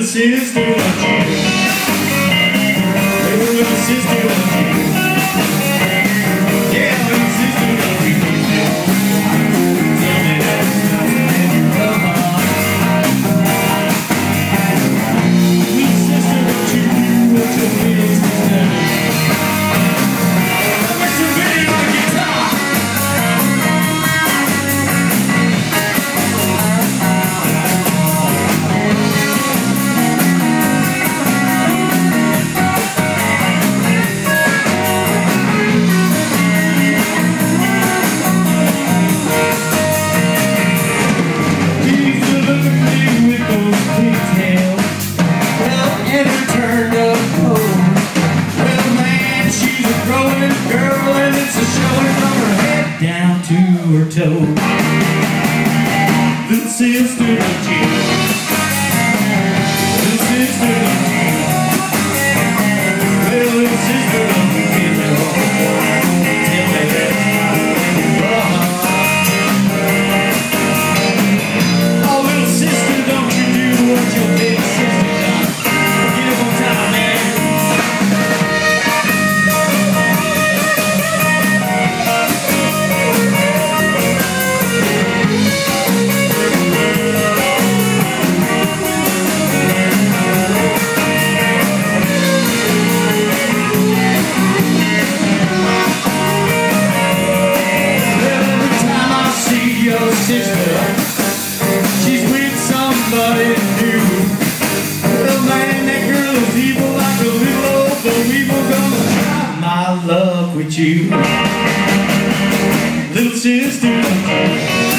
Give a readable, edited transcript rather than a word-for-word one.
sister, don't you? Little sister, don't you? Yeah, little sister, don't you? Tell me that's nothing in your heart. Little sister, don't you do what your business does? I wish you really like guitar. Down to her toe. Little sister, don't you? Little sister, don't you? Well, little sister, don't you get me wrong? Tell me that's wrong. Oh, little sister, don't you do what your big sister done? Get up on time, man. Sister, she's with somebody new. Well, man, that girl is evil like a little old evil. Gonna try my luck with you. Little sister,